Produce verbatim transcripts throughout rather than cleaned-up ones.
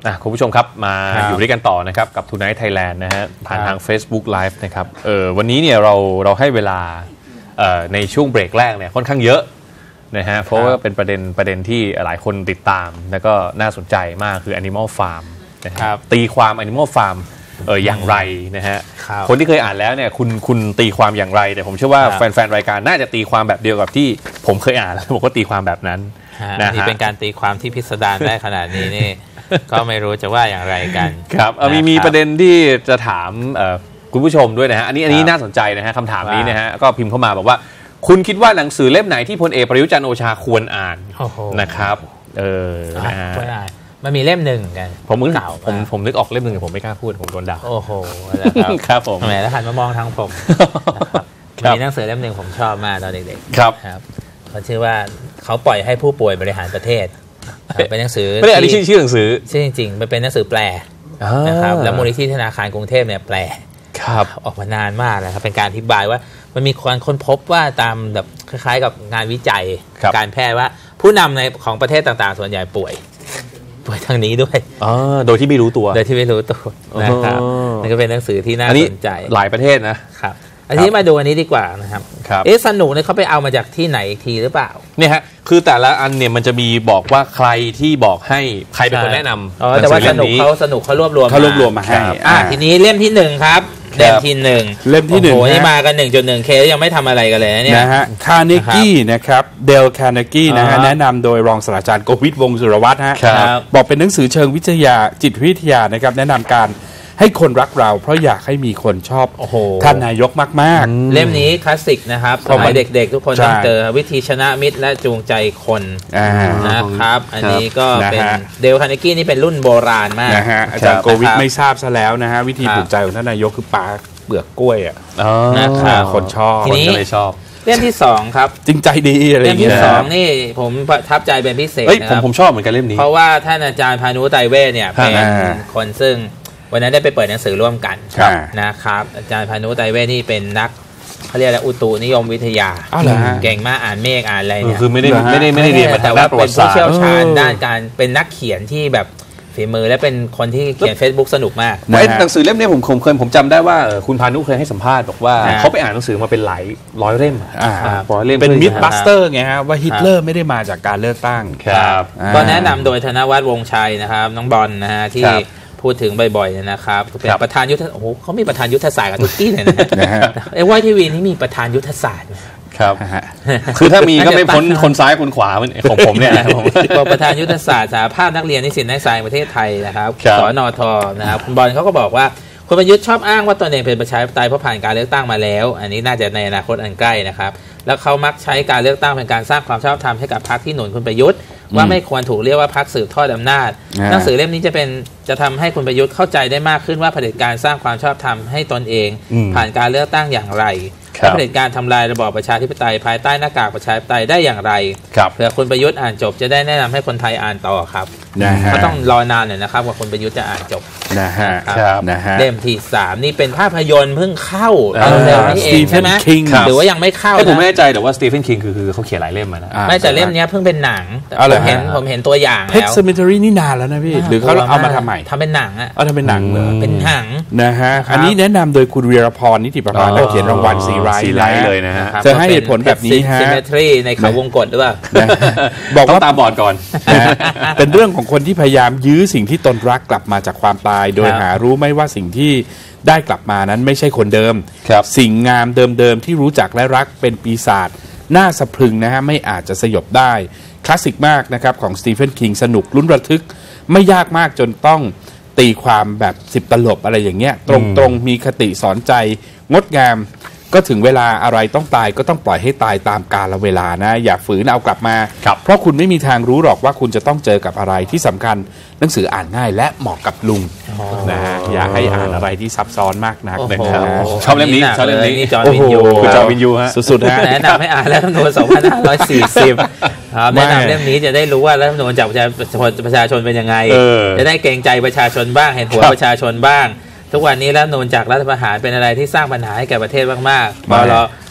คุณผู้ชมครับมาอยู่ด้วยกันต่อนะครับกับ Tonight Thailand นะฮะผ่านทาง Facebook Live นะครับเออวันนี้เนี่ยเราเราให้เวลาในช่วงเบรกแรกเนี่ยค่อนข้างเยอะนะฮะเพราะว่าเป็นประเด็นประเด็นที่หลายคนติดตามแล้วก็น่าสนใจมากคือ Animal Farm นะครับตีความ Animal Farm เอออย่างไรนะฮะคนที่เคยอ่านแล้วเนี่ยคุณคุณตีความอย่างไรแต่ผมเชื่อว่าแฟนๆรายการน่าจะตีความแบบเดียวกับที่ผมเคยอ่านแล้วผมก็ตีความแบบนั้นนะนี่เป็นการตีความที่พิสดารได้ขนาดนี้นี่ก็ไม่รู้จะว่าอย่างไรกันครับมีมีประเด็นที่จะถามคุณผู้ชมด้วยนะฮะอันนี้อันนี้น่าสนใจนะฮะคำถามนี้นะฮะก็พิมพ์เข้ามาบอกว่าคุณคิดว่าหนังสือเล่มไหนที่พลเอกประยุทธ์จันทร์โอชาควรอ่านนะครับเออนะฮะมันมีเล่มหนึ่งกันผมนึกผมผมนึกออกเล่มหนึ่งผมไม่กล้าพูดผมโดนด่าโอ้โหครับผมทำไมแล้วหันมามองทางผมมีหนังสือเล่มหนึ่งผมชอบมากตอนเด็กๆครับเขาชื่อว่าเขาปล่อยให้ผู้ป่วยบริหารประเทศเป็นหนังสือไม่ได้อันนี้ชื่อชื่อหนังสือชื่อจริงๆมันเป็นหนังสือแปลนะครับแล้วมูลนิธิธนาคารกรุงเทพเนี่ยแปลครับออกมานานมากแล้วครับเป็นการอธิบายว่ามันมีการค้นพบว่าตามแบบคล้ายๆกับงานวิจัยการแพทย์ว่าผู้นำในของประเทศต่างๆส่วนใหญ่ป่วยป่วยทางนี้ด้วยอ๋อโดยที่ไม่รู้ตัวโดยที่ไม่รู้ตัวนะครับนี่ก็เป็นหนังสือที่น่าสนใจหลายประเทศนะครับอันนี้มาดูอันนี้ดีกว่านะครับเอ๊ะสนุกเนี่ยเขาไปเอามาจากที่ไหนทีหรือเปล่าเนี่ยฮะคือแต่ละอันเนี่ยมันจะมีบอกว่าใครที่บอกให้ใครเป็นคนแนะนำอ๋อแต่ว่าสนุกเขาสนุกเขารวบรวมเขารวบรวมมาให้อ่าทีนี้เล่มที่หนึ่งครับเล่มที่หนึ่งเล่มที่หนึ่งโอ้โหนี่มากัน หนึ่งจุดหนึ่งเค ยังไม่ทำอะไรกันเลยเนี่ยนะฮะคาร์เนกี้นะครับเดลคาร์เนกี้นะฮะแนะนำโดยรองศาสตราจารย์โกวิทวงศ์สุรวัฒน์ฮะบอกเป็นหนังสือเชิงวิทยาจิตวิทยานะครับแนะนำการให้คนรักเราเพราะอยากให้มีคนชอบท่านนายกมากๆเล่มนี้คลาสสิกนะครับสมัยเด็กๆทุกคนต้องเจอวิธีชนะมิตรและจูงใจคนนะครับอันนี้ก็เป็นเดลคาร์เนกี้นี่เป็นรุ่นโบราณมากนะฮะอาจารย์โกวิทไม่ทราบซะแล้วนะฮะวิธีปลูกใจของท่านนายกคือปาเปลือกกล้วยอ่ะนะครับคนชอบคนก็เลยชอบเล่มที่สองครับจริงใจดีอะไรอย่างเงี้ยเล่มที่สองนี่ผมประทับใจเป็นพิเศษนะครับผมผมชอบเหมือนกันเล่มนี้เพราะว่าท่านอาจารย์พานุไตรเวชเนี่ยเป็นคนซึ่งวันนั้นได้ไปเปิดหนังสือร่วมกันนะครับอาจารย์พานุไตรเวชนี่เป็นนักเขาเรียกอะไรอุตุนิยมวิทยาเก่งมากอ่านเมฆอ่านอะไรเนี่ยคือไม่ได้ไม่ได้ไม่ได้เรียนมาแต่ว่าเป็นผู้เชี่ยวชาญด้านการเป็นนักเขียนที่แบบฝีมือและเป็นคนที่เขียน Facebook สนุกมากหนังสือเล่มนี้ผมเคยผมจำได้ว่าคุณพานุเคยให้สัมภาษณ์บอกว่าเขาไปอ่านหนังสือมาเป็นหลายร้อยเล่มร้อยเล่มเป็นมิธบัสเตอร์ไงฮะว่าฮิตเลอร์ไม่ได้มาจากการเลือกตั้งครับก็แนะนำโดยธนวัฒน์วงศ์ชัยนะครับน้องบอลนะฮะที่พูดถึงบ่อยๆนะครับเป็นประธานยุทธโอ้โหเขามีประธานยุทธศาสตร์กับทุกที่เลยนะไอ้วายทีวีนี่มีประธานยุทธศาสตร์ครับคือถ้ามีก็ไม่พ้นคนซ้ายคนขวาของผมเนี่ยบอกประธานยุทธศาสตร์สหภาพนักเรียนนิสิตนักศึกษาประเทศไทยนะครับสนทนะครับคุณบอลเขาก็บอกว่าคุณประยุทธ์ชอบอ้างว่าตนเองเป็นประชาธิปไตยเพราะผ่านการเลือกตั้งมาแล้วอันนี้น่าจะในอนาคตอันใกล้นะครับแล้วเขามักใช้การเลือกตั้งเป็นการสร้างความชอบธรรมให้กับพรรคที่หนุนคุณประยุทธ์ว่าไม่ควรถูกเรียกว่าพรรคสืบทอดอำนาจหนังสือเล่มนี้จะเป็นจะทำให้คุณประยุทธ์เข้าใจได้มากขึ้นว่าเผด็จการสร้างความชอบธรรมให้ตนเองผ่านการเลือกตั้งอย่างไรและเผด็จการทำลายระบอบประชาธิปไตยภายใต้หน้ากากประชาธิปไตยได้อย่างไรเพื่อคุณประยุทธ์อ่านจบจะได้แนะนำให้คนไทยอ่านต่อครับก็ต้องรอนานหน่อยนะครับว่าคุณประยุทธ์จะอ่านจบนะฮะเล่มที่สามนี่เป็นภาพยนตร์เพิ่งเข้าเร็วนี้เองใช่ไหมหรือว่ายังไม่เข้าผมไม่แน่ใจแต่ว่าสตีเฟนคิงคือเขาเขียนหลายเล่มมานะไม่แต่เล่มนี้เพิ่งเป็นหนังผมเห็นผมเห็นตัวอย่างแล้ว Pet Sematary นี่นานแล้วนะพี่หรือเขาเอามาทำใหม่ทำเป็นหนังอ่ะเอาทำเป็นหนังเหรอเป็นหนังนะฮะอันนี้แนะนำโดยคุณวีรพรนิติประภาเขียนรางวัลซีไรท์เลยนะฮะจะให้เหตุผลแบบนี้ฮะ Symmetry ในเขาวงกตหรือเปล่าบอกว่าตาบอดก่อนเป็นเรื่องของคนที่พยายามยื้อสิ่งที่ตนรักกลับมาจากความตายโดยหารู้ไม่ว่าสิ่งที่ได้กลับมานั้นไม่ใช่คนเดิมสิ่งงามเดิมๆที่รู้จักและรักเป็นปีศาจน่าสะพรึงนะฮะไม่อาจจะสยบได้คลาสสิกมากนะครับของสตีเฟนคิงสนุกลุ้นระทึกไม่ยากมากจนต้องตีความแบบสิบตลบอะไรอย่างเงี้ยตรงๆมีคติสอนใจงดงามก็ถึงเวลาอะไรต้องตายก็ต้องปล่อยให้ตายตามกาลเวลานะอย่าฝืนเอากลับมาเพราะคุณไม่มีทางรู้หรอกว่าคุณจะต้องเจอกับอะไรที่สำคัญหนังสืออ่านง่ายและเหมาะกับลุงนะฮะอย่าให้อ่านอะไรที่ซับซ้อนมากนักนะครับชอบเล่มนี้ชอบเล่มนี้จอห์นวินยูจอห์นวินยูฮะสุดๆฮะแนะนำให้อ่านรัฐธรรมนูญสองพันห้าร้อยสี่สิบแนะนำเล่มนี้จะได้รู้ว่ารัฐธรรมนูญจากประชาชนเป็นยังไงจะได้เกรงใจประชาชนบ้างเห็นหัวประชาชนบ้างทุกวันนี้รัฐธรรมนูญจากรัฐประหารเป็นอะไรที่สร้างปัญหาให้แก่ประเทศมากๆพอเราพ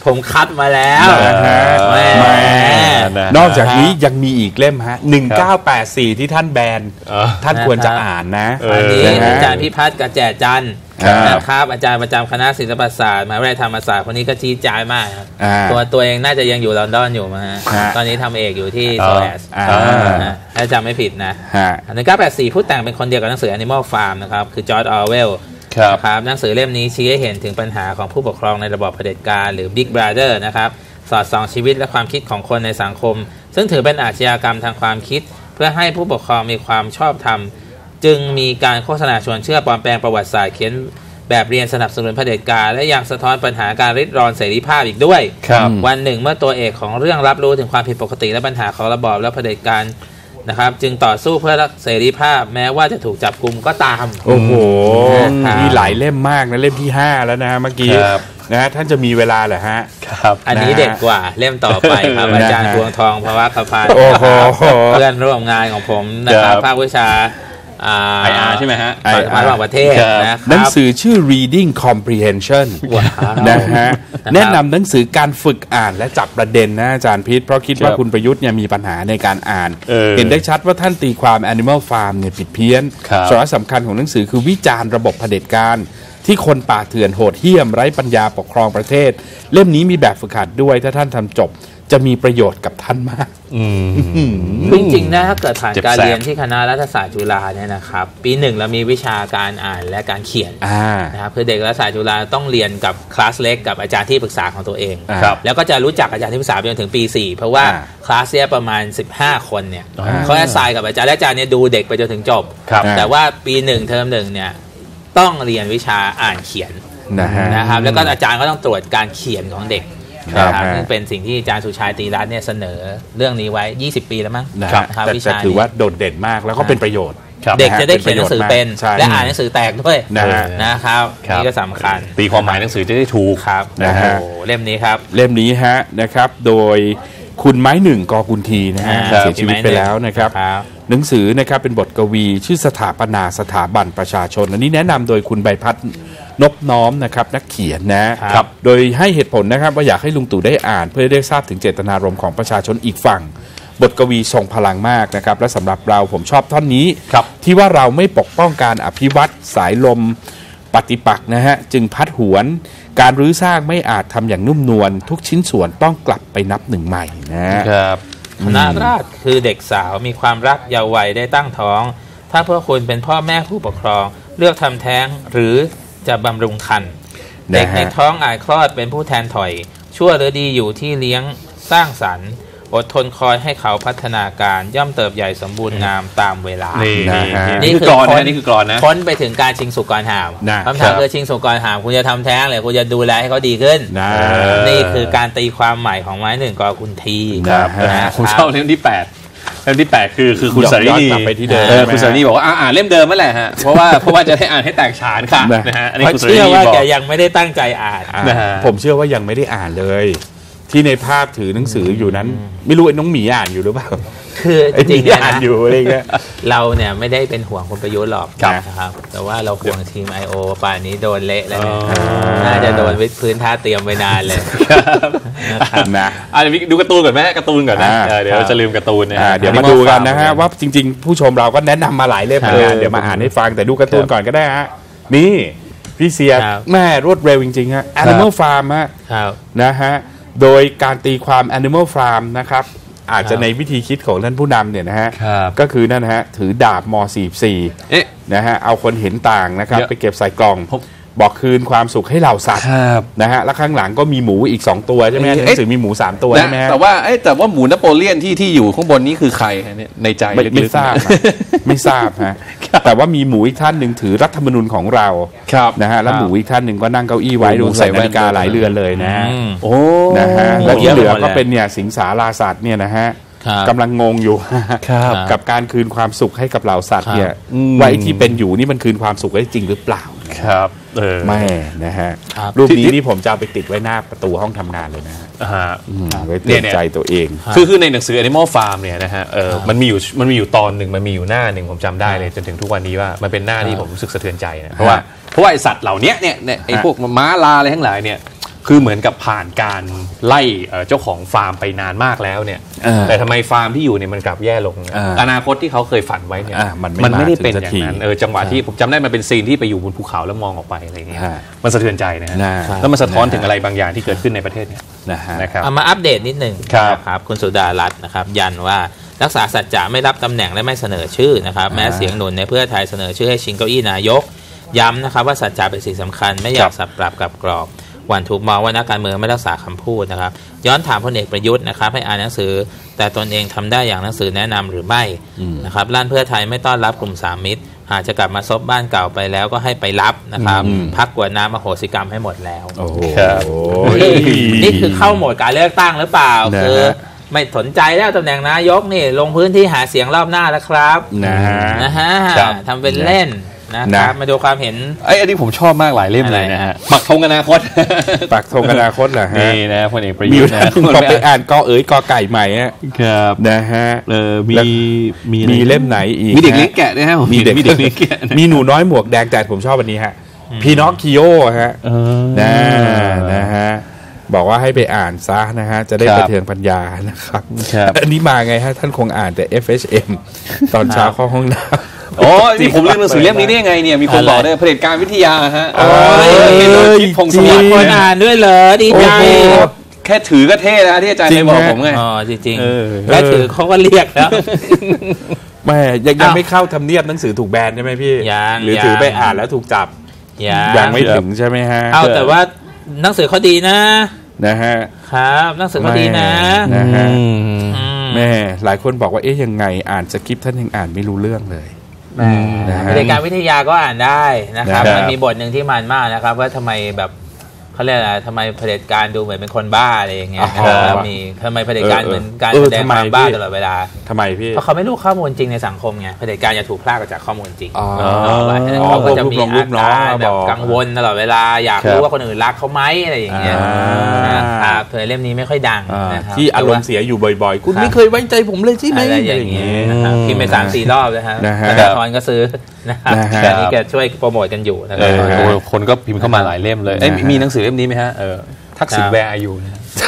ผมคัดมาแล้วนะฮะแม่นอกจากนี้ยังมีอีกเล่มฮะหนึ่งเก้าแปดสี่ที่ท่านแบนท่านควรจะอ่านนะอันนี้อาจารย์พิพัฒน์กระแจจันทร์นะครับอาจารย์ประจำคณะศิลปศาสตร์มหาวิทยาลัยธรรมศาสตร์คนนี้ก็ชี้แจงมากตัวตัวเองน่าจะยังอยู่ลอนดอนอยู่มาฮะตอนนี้ทำเอกอยู่ที่โซแลสถ้าจำไม่ผิดนะหนึ่งเก้าแปดสี่ผู้แต่งเป็นคนเดียวกับหนังสือ Animal Farm นะครับคือจอร์จออร์เวลนะครับหนังสือเล่มนี้ชี้ให้เห็นถึงปัญหาของผู้ปกครองในระบอบเผด็จการหรือ Big Brother นะครับสอดส่องชีวิตและความคิดของคนในสังคมซึ่งถือเป็นอาชญากรรมทางความคิดเพื่อให้ผู้ปกครองมีความชอบธรรมจึงมีการโฆษณาชวนเชื่อปลอมแปลงประวัติศาสตร์เขียนแบบเรียนสนับสนุนเผด็จการและยังสะท้อนปัญหาการริดรอนเสรีภาพอีกด้วยวันหนึ่งเมื่อตัวเอกของเรื่องรับรู้ถึงความผิดปกติและปัญหาของระบอบและเผด็จการนะครับจึงต่อสู้เพื่อรักเสรีภาพแม้ว่าจะถูกจับกุมก็ตามโอ้โหมีหลายเล่มมากนะเล่มที่ห้าแล้วนะเมื่อกี้นะท่านจะมีเวลาเหรอฮะครับอันนี้เด็กกว่าเล่มต่อไปครับอาจารย์พวงทองภวะคพานเพื่อนร่วมงานของผมนะครับภาควิชาไออาร์ใช่ไหมฮะมาระหว่างประเทศนะครับหนังสือชื่อ reading comprehension นะฮะแนะนำหนังสือการฝึกอ่านและจับประเด็นนะอาจารย์พิษเพราะคิดว่าคุณประยุทธ์เนี่ยมีปัญหาในการอ่านเห็นได้ชัดว่าท่านตีความ Animal Farm เนี่ยผิดเพี้ยนสาระสำคัญของหนังสือคือวิจารณ์ระบบเผด็จการที่คนป่าเถื่อนโหดเหี้ยมไร้ปัญญาปกครองประเทศเล่มนี้มีแบบฝึกหัดด้วยถ้าท่านทำจบจะมีประโยชน์กับท่านมากจริงๆนะถ้าเกิดผ่านการเรียนที่คณะรัฐศาสตร์จุฬาเนี่ยนะครับปีหนึ่งเรามีวิชาการอ่านและการเขียนนะครับคือเด็กรัฐศาสตร์จุฬาต้องเรียนกับคลาสเล็กกับอาจารย์ที่ปรึกษาของตัวเองแล้วก็จะรู้จักอาจารย์ที่ปรึกษาไปจนถึงปีสี่เพราะว่าคลาสเนี่ยประมาณสิบห้าคนเนี่ยเขาจะทรายกับอาจารย์และอาจารย์เนี่ยดูเด็กไปจนถึงจบแต่ว่าปีหนึ่งเทอมหนึ่งเนี่ยต้องเรียนวิชาอ่านเขียนนะครับแล้วก็อาจารย์ก็ต้องตรวจการเขียนของเด็กนะครับซึ่งเป็นสิ่งที่อาจารย์สุชัยตรีรัตน์เนี่ยเสนอเรื่องนี้ไว้ยี่สิบปีแล้วมั้งนะครับวิชาถือว่าโดดเด่นมากแล้วก็เป็นประโยชน์เด็กจะได้เขียนหนังสือเป็นและอ่านหนังสือแตกด้วยนะครับนี่ก็สำคัญตีความหมายหนังสือจะได้ถูกครับนะฮะเล่มนี้ครับเล่มนี้ฮะนะครับโดยคุณไม้หนึ่งกกุลทีนะฮะเสียชีวิตไปแล้วนะครับหนังสือนะครับเป็นบทกวีชื่อสถาปนาสถาบันประชาชนอันนี้แนะนำโดยคุณใบพัฒน์นบน้อมนะครับนักเขียนนะครับโดยให้เหตุผลนะครับว่าอยากให้ลุงตู่ได้อ่านเพื่อได้ทราบถึงเจตนารมณ์ของประชาชนอีกฝั่งบทกวีทรงพลังมากนะครับและสำหรับเราผมชอบท่อนนี้ที่ว่าเราไม่ปกป้องการอภิวัตสายลมปฏิปักษ์นะฮะจึงพัดหวนการรื้อสร้างไม่อาจทำอย่างนุ่มนวลทุกชิ้นส่วนต้องกลับไปนับหนึ่งใหม่นะครับคณะราษฎรคือเด็กสาวมีความรักเยาว์วัยได้ตั้งท้องถ้าพวกคุณเป็นพ่อแม่ผู้ปกครองเลือกทำแท้งหรือจะบำรุงครรภ์เด็กในท้องอาจคลอดเป็นผู้แทนถอยชั่วหรือดีอยู่ที่เลี้ยงสร้างสรรค์อดทนคอยให้เขาพัฒนาการย่อมเติบใหญ่สมบูรณ์งามตามเวลานี่คือกรอนนะนี่คือกรอนนะพ้นไปถึงการชิงสุกรหามคำถามคือชิงสุกรหามคุณจะทำแท้งหรือคุณจะดูแลให้เขาดีขึ้นนี่คือการตีความใหม่ของไม้หนึ่งกกุลทีผมชอบเล่มที่แปดเล่มที่แปดคือคือคุณสารีนีคุณสารีนีบอกว่าอ่านเล่มเดิมนั่นแหละฮะเพราะว่าเพราะว่าจะได้อ่านให้แตกฉานค่ะนะฮะอันนี้คุณสารีนีบอกเชื่อว่าแกยังไม่ได้ตั้งใจอ่านผมเชื่อว่ายังไม่ได้อ่านเลยที่ในภาพถือหนังสืออยู่นั้นไม่รู้ไอ้น้องหมีอ่านอยู่หรือเปล่าคือจริงๆอ่านอยู่อะไรเงี้ยเราเนี่ยไม่ได้เป็นห่วงคนประยุทธ์หรอกนะครับแต่ว่าเราห่วงทีม ไอ โอ ป่านนี้โดนเละแล้วเนี่ยน่าจะโดนวิดพื้นท่าเตรียมไว้นานเลยนะอ่ะเดี๋ยวดูการ์ตูนก่อนไหมการ์ตูนก่อนนะเดี๋ยวจะลืมการ์ตูนนะเดี๋ยวมาดูกันนะฮะว่าจริงๆผู้ชมเราก็แนะนำมาหลายเล่มเลยเดี๋ยวมาอ่านให้ฟังแต่ดูการ์ตูนก่อนก็ได้ฮะนี่พี่เสียแม่รวดเร็วจริงๆฮะ Animal Farm ฮะนะฮะโดยการตีความ Animal Farm นะครับอาจจะในวิธีคิดของท่านผู้นำเนี่ยนะฮะก็คือนั่นนะฮะถือดาบมสี่สิบสี่นะฮะเอาคนเห็นต่างนะครับไปเก็บใส่กล่องบอกคืนความสุขให้เหล่าสัตว์นะฮะแล้วข้างหลังก็มีหมูอีกสองตัวใช่ไหมหนังสือมีหมูสามตัวใช่ไหมแต่ว่าแต่ว่าหมูนโปเลียนที่ที่อยู่ข้างบนนี้คือใครเนี่ยในใจไม่ทราบไม่ทราบฮะแต่ว่ามีหมูอีกท่านหนึ่งถือรัฐธรรมนูญของเรานะฮะแล้วหมูอีกท่านหนึ่งก็นั่งเก้าอี้ไว้ดูใส่นาฬิกาหลายเรือนเลยนะโอ้นะฮะแล้วที่เหลือก็เป็นเนี่ยสิงสาราสัตว์เนี่ยนะฮะกำลังงงอยู่กับการคืนความสุขให้กับเหล่าสัตว์เนี่ยว่าที่เป็นอยู่นี่มันคืนความสุขได้จริงหรือเปล่าครับไม่นะฮะรูปนี้นี่ผมจะเอาไปติดไว้หน้าประตูห้องทำงานเลยนะฮะไว้เตือนใจตัวเองคือคือในหนังสือ Animal Farm เนี่ยนะฮะเออมันมีอยู่มันมีอยู่ตอนหนึ่งมันมีอยู่หน้าหนึ่งผมจำได้เลยจนถึงทุกวันนี้ว่ามันเป็นหน้าที่ผมรู้สึกสะเทือนใจนะเพราะว่าเพราะว่าไอสัตว์เหล่านี้เนี่ยไอพวกม้าลาอะไรทั้งหลายเนี่ยคือเหมือนกับผ่านการไล่เจ้าของฟาร์มไปนานมากแล้วเนี่ยแต่ทำไมฟาร์มที่อยู่เนี่ยมันกลับแย่ลงอนาคตที่เขาเคยฝันไว้เนี่ยมันไม่ได้เป็นอย่างนั้นเออจังหวะที่ผมจำได้มันเป็นซีนที่ไปอยู่บนภูเขาแล้วมองออกไปอะไรเงี้ยมันสะเทือนใจนะฮะแล้วมันสะท้อนถึงอะไรบางอย่างที่เกิดขึ้นในประเทศเนี่ยนะครับเอามาอัปเดตนิดนึงนะครับคุณสุดารัตน์นะครับยันว่ารักษาสัจจะไม่รับตำแหน่งและไม่เสนอชื่อนะครับแม้เสียงหนุนในเพื่อไทยเสนอชื่อให้ชิงเก้าอี้นายกย้ำนะครับว่าสัจจะเป็นสิ่งสำคัญไม่อยากสับปรับกับกรอบวันถูกมองว่านักการเมืองไม่รักษาคำพูดนะครับย้อนถามพลเอกประยุทธ์นะครับให้อ่านหนังสือแต่ตนเองทำได้อย่างหนังสือแนะนำหรือไม่นะครับล้านเพื่อไทยไม่ต้อนรับกลุ่มสามมิตรหากจะกลับมาซบบ้านเก่าไปแล้วก็ให้ไปรับนะครับพักกวดน้ำอโหสิกรรมให้หมดแล้วนี่คือเข้าโหมดการเลือกตั้งหรือเปล่าคือไม่สนใจแล้วตำแหน่งนายกนี่ลงพื้นที่หาเสียงรอบหน้าแล้วครับนะฮะนะฮะทำเป็นเล่นนะครับมาดูความเห็นไอ้อันนี้ผมชอบมากหลายเล่มเลยนะฮะปักธงอนาคตปักธงอนาคตเหรอฮะนี่นะพลเอกประยุทธ์นะพอไปอ่านกอเอ๋ยกอไก่ใหม่ครับนะฮะเออมีมีมีเล่มไหนอีกมีเด็กเลี้ยงแกะด้วยฮะมีเด็กเลี้ยงแกะมีหนูน้อยหมวกแดงแต่ผมชอบอันนี้ฮะพีน็อกคิโอฮะนะนะฮะบอกว่าให้ไปอ่านซะนะฮะจะได้ประเทืองปัญญานะครับอันนี้มาไงฮะท่านคงอ่านแต่ เอฟ เอช เอ็ม ตอนเช้าเข้าห้องน้ำอ๋อนี่ผมเรียนหนังสือเล่มนี้ได้ยังไงเนี่ยมีคนบอกด้วยเผด็จการวิทยาฮะโอ้ยคิดพงศวัสดิ์คนอ่านด้วยเหรอดีใจแค่ถือก็เท่แล้วที่อาจารย์ได้บอกผมไงอ๋อจริงๆแค่ถือเขาก็เรียกแล้วแม่ยังยังไม่เข้าทำเนียบหนังสือถูกแบนใช่ไหมพี่หรือถือไปอ่านแล้วถูกจับยังไม่ถึงใช่ไหมฮะเอาแต่ว่าหนังสือเขาดีนะนะฮะครับหนังสือเขาดีนะนะฮะแม่หลายคนบอกว่าเอ๊ะยังไงอ่านสคริปต์ท่านยังอ่านไม่รู้เรื่องเลยเผด็จการวิทยาก็อ่านได้นะครับมันมีบทหนึ่งที่มันมากนะครับว่าทำไมแบบเขาเรียกอะไรทำไมเผด็จการดูเหมือนเป็นคนบ้าอะไรอย่างเงี้ยแล้วมีทำไมเผด็จการเหมือนการแสดงความบ้าตลอดเวลาทำไมพี่เพราะเขาไม่รู้ข้อมูลจริงในสังคมไงเผด็จการจะถูกพรากออกจากข้อมูลจริงเขาก็จะมีอาการแบบกังวลตลอดเวลาอยากรู้ว่าคนอื่นรักเขาไหมอะไรอย่างเงี้ยนะครับเผยเล่มนี้ไม่ค่อยดังที่อารมณ์เสียอยู่บ่อยๆคุณไม่เคยไว้ใจผมเลยใช่ไหมอะไรอย่างเงี้ยพิมพ์ไปสามสี่รอบนะฮะแล้วทอนก็ซื้อนะครับแต่นี่แกช่วยโปรโมทกันอยู่นะครับคนก็พิมพ์เข้ามาหลายเล่มเลยมีหนังสือเล่มนี้ไหมฮะเออทักษิณแวร์อายุ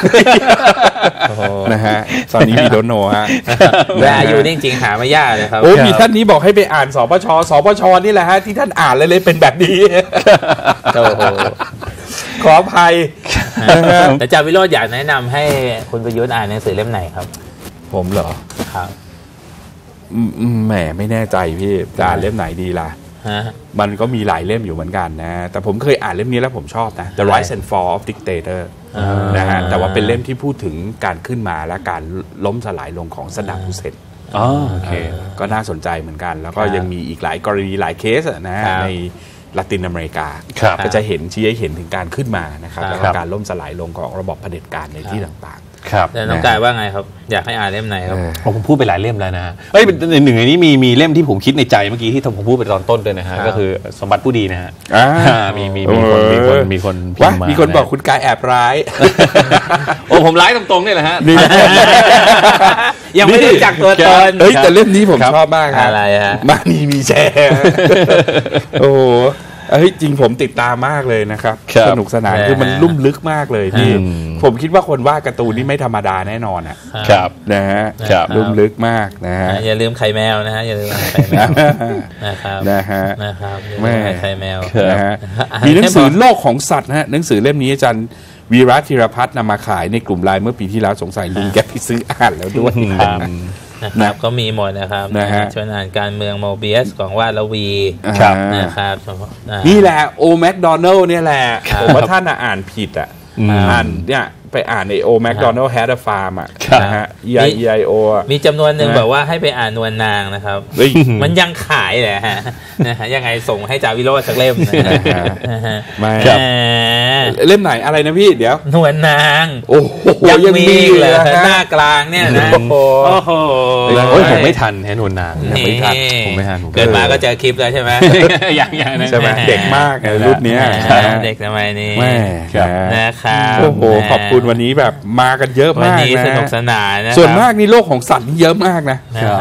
นะฮะตอนนี้มีโดนโนฮะแวร์อายุนี่จริงๆหาไม่ยากเลยครับโอ้มีท่านนี้บอกให้ไปอ่านสปชสปชนี่แหละฮะที่ท่านอ่านเลยเลยเป็นแบบนี้โอ้โหขออภัยแต่อาจารย์วิโรจน์อยากแนะนำให้คุณประยุทธ์อ่านหนังสือเล่มไหนครับผมเหรอครับแหมไม่แน่ใจพี่จะอ่านเล่มไหนดีล่ะมันก็มีหลายเล่มอยู่เหมือนกันนะแต่ผมเคยอ่านเล่มนี้แล้วผมชอบนะ The Rise and Fall of Dictator นะฮะแต่ว่าเป็นเล่มที่พูดถึงการขึ้นมาและการล้มสลายลงของซัดดัม ฮุเซนอ๋อโอเคก็น่าสนใจเหมือนกันแล้วก็ยังมีอีกหลายกรณีหลายเคสนะในลาตินอเมริกาก็จะเห็นชี้ให้เห็นถึงการขึ้นมานะครับแล้วก็การล้มสลายลงของระบบเผด็จการในที่ต่างๆครับแต่น้องกายว่าไงครับอยากให้อ่านเล่มไหนครับผมพูดไปหลายเล่มแล้วนะเอ้ยหนึ่งในนี้มีมีเล่มที่ผมคิดในใจเมื่อกี้ที่ผมพูดไปตอนต้นเลยนะฮะก็คือสมบัติผู้ดีนะฮะมีมีมีคนมีคนมีคนพิมพ์มามีคนบอกคุณกายแอบร้ายโอ้ผมร้ายตรงๆนี่แหละฮะยังไม่ได้จักตัวตนเฮ้ยแต่เล่มนี้ผมชอบมากอะไรฮะมานีมีแชร์โอ้เฮ้ยจริงผมติดตามมากเลยนะครับสนุกสนานคือมันลุ่มลึกมากเลยที่ผมคิดว่าคนวาดการ์ตูนนี่ไม่ธรรมดาแน่นอนอ่ะครับนะฮะลุ่มลึกมากนะฮะอย่าลืมไข่แมวนะฮะอย่าลืมไข่แมวนะครับนะฮะนะครับแม่ไข่แมวนะฮะมีหนังสือโลกของสัตว์นะฮะหนังสือเล่มนี้อาจารย์วีระธีรพัฒน์นำมาขายในกลุ่มไลน์เมื่อปีที่แล้วสงสัยลุงแกไปซื้ออ่านแล้วด้วยนะครับก็มีหมดนะครับชวนอ่านการเมืองโมเบียสของวาดละวีนะครับนี่แหละโอแมคโดนัลด์เนี่ยแหละผมว่าท่านอ่านผิดอ่ะอ่านเนี่ยไปอ่านในโอแมคโดนัลด์แฮดฟาร์มอ่ะนะฮะ E I E I O มีจำนวนหนึ่งแบบว่าให้ไปอ่านนวลนางนะครับมันยังขายเลยฮะนะฮะยังไงส่งให้จ่าวิโรจน์สักเล่มนะฮะไม่เล่มไหนอะไรนะพี่เดี๋ยวนวลนางโอ้โหยังมีเลยหน้ากลางเนี่ยนะโอ้โหโอ้ยผมไม่ทันแฮนวลนางไม่ทันผมไม่ทันเกิดมาก็เจอคลิปแล้วใช่ไหมอย่างอย่างใช่ไหมเด็กมากรุ่นนี้เด็กสมัยนี้นะครับโอ้โหขอบคุณวันนี้แบบมากันเยอะมากนะสนุกสนานนะส่วนมากนี่โลกของสัตว์นี่เยอะมากนะ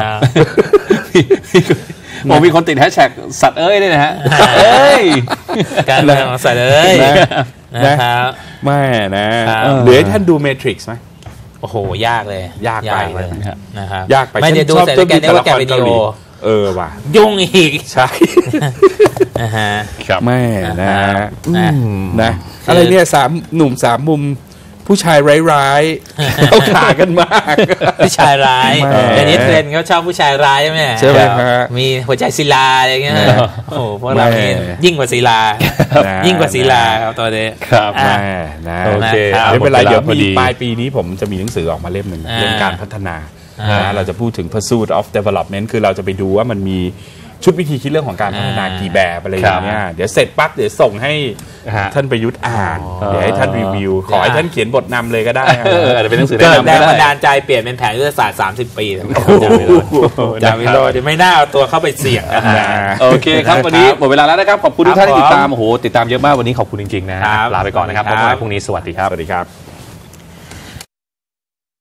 ผมมีคนติดแฮชแท็กสัตว์เอ้ยด้วยนะฮะเอ้ยการเมืองของสัตว์เอ้ยนะครับแม่นะเหลือให้ท่านดูเมทริกซ์ไหมโอ้โหยากเลยยากไปเลยนะครับยากไปไม่ได้ดูแต่แกได้ว่าแกวิดีโอเออว่ะยุ่งอีกใช่นะฮะแม่นะนะอะไรเนี่ยสามหนุ่มสามมุมผู้ชายร้ายๆเขาขากันมากผู้ชายร้ายแต่นี้เทรนเขาชอบผู้ชายร้ายใช่ไหมใช่ไหมฮะมีหัวใจศิลาอะไรเงี้ยโอ้โหพวกเรานี่ยิ่งกว่าศิลายิ่งกว่าศิลาครับตัวนี้ครับแม่นะโอเคไม่เป็นไรเดี๋ยวมีปลายปีนี้ผมจะมีหนังสือออกมาเล่มหนึ่งเรื่องการพัฒนาเราจะพูดถึง pursuit of development คือเราจะไปดูว่ามันมีชุดวิธีคิดเรื่องของการพัฒนากี่แบบอะไรอย่างเงี้ยเดี๋ยวเสร็จปั๊บเดี๋ยวส่งให้ท่านประยุทธ์อ่านเดี๋ยวให้ท่านรีวิวขอให้ท่านเขียนบทนำเลยก็ได้อาจจะเป็นหนังสือแนะนำแรงบันดาลใจเปลี่ยนเป็นแผนยุทธศาสตร์สามสิบปีจาวิโรจน์ไม่น่าเอาตัวเข้าไปเสี่ยงนะโอเคครับวันนี้หมดเวลาแล้วนะครับขอบคุณทุกท่านที่ติดตามโอ้โหติดตามเยอะมากวันนี้ขอบคุณจริงๆนะลาไปก่อนนะครับพบกันพรุ่งนี้สวัสดีครับสวัสดีครับ